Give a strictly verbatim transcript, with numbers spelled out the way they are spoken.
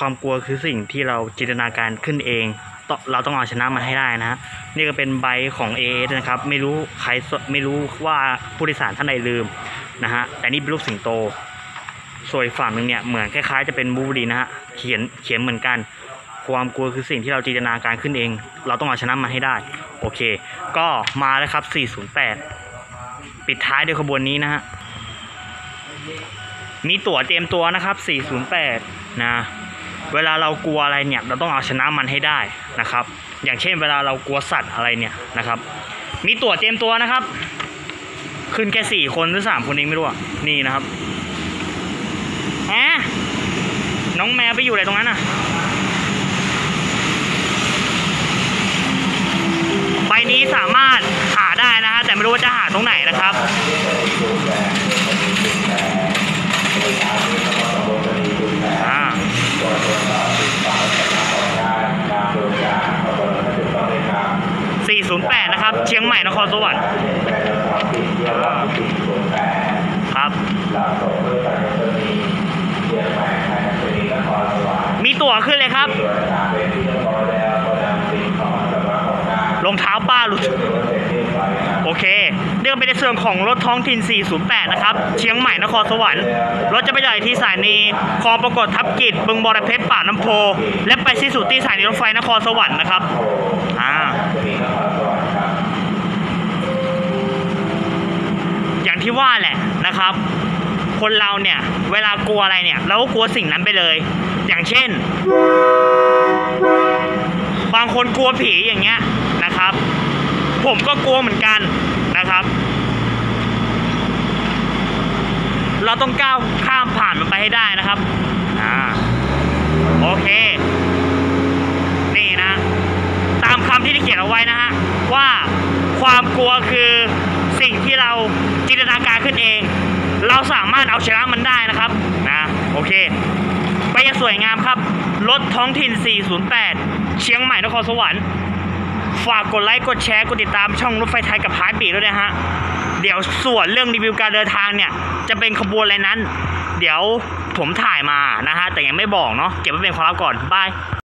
ความกลัวคือสิ่งที่เราจินตนาการขึ้นเองเราต้องเอาชนะมันให้ได้นะฮะนี่ก็เป็นใบของ เอ เอส นะครับไม่รู้ใครไม่รู้ว่าผู้โดยสารท่านใดลืมนะฮะแต่นี่เป็นรูปสิงโตส่วนฝั่งหนึ่งเนี่ยเหมือนคล้ายๆจะเป็นบูรีนะฮะเขียนเขียนเหมือนกันความกลัวคือสิ่งที่เราจินตนาการขึ้นเองเราต้องเอาชนะมันให้ได้โอเคก็มาแล้วครับสี่ศูนย์แปดปิดท้ายด้วยขบวนนี้นะฮะมีตั๋วเตรียมตัวนะครับสี่ศูนย์แปดนะเวลาเรากลัวอะไรเนี่ยเราต้องเอาชนะมันให้ได้นะครับอย่างเช่นเวลาเรากลัวสัตว์อะไรเนี่ยนะครับมีตั๋วเตรียมตัวนะครับขึ้นแค่สี่คนหรือสามคนเองไม่รู้อ่ะนี่นะครับแหมน้องแมวไปอยู่ไหนตรงนั้นอ่ะใบนี้สามารถหาได้นะฮะแต่ไม่รู้ว่าจะหาตรงไหนนะครับอ่าสี่ศูนย์แปดนะครับเชียงใหม่นครสวรรค์ครับมีตั๋วขึ้นเลยครับรองเท้าป้าหลุดโอเคเรื่องไปในส่วนของรถท้องถิ่นสี่ศูนย์แปดนะครับเชียงใหม่นครสวรรค์รถจะไปจอดที่สถานีคลองปรากฏทับกิจบึงบรเพชรปากน้ำโพและไปสิ้นสุดที่สถานีรถไฟนครสวรรค์นะครับอ่าอย่างที่ว่าแหละนะครับคนเราเนี่ยเวลากลัวอะไรเนี่ยเราก็กลัวสิ่งนั้นไปเลยอย่างเช่นบางคนกลัวผีอย่างเงี้ยนะครับผมก็กลัวเหมือนกันนะครับเราต้องก้าวข้ามผ่านมันไปให้ได้นะครับอ่าโอเคนี่นะตามคำที่ได้เขียนเอาไว้นะฮะว่าความกลัวคือสิ่งที่เราจินตนาการขึ้นเองเราสามารถเอาชนะมันได้นะครับนะโอเคไปยังสวยงามครับรถท้องถิ่นสี่ศูนย์แปดเชียงใหม่นครสวรรค์ฝากกดไลค์กดแชร์กดติดตามช่องรถไฟไทยกับพายปีด้วยนะฮะเดี๋ยวส่วนเรื่องรีวิวการเดินทางเนี่ยจะเป็นขบวนอะไรนั้นเดี๋ยวผมถ่ายมานะฮะแต่ยังไม่บอกเนาะเก็บไว้เป็นความลับก่อนบาย